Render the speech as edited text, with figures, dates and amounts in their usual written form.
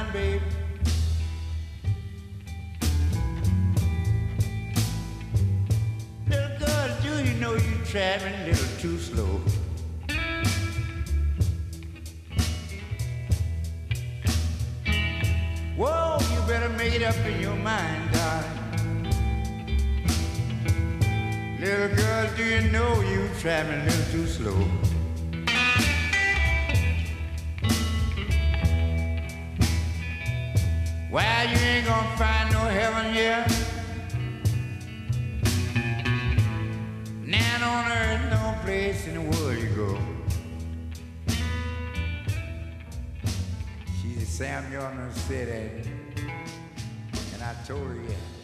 mind, babe. Little girl, do you know you traveling a little too slow? Whoa, you better make it up in your mind, darling. Little girl, do you know you traveling a little too slow? Well, you ain't gonna find no heaven here. Now on earth, no place in the world you go. She said, Sam, you ought to say that. And I told her, yeah.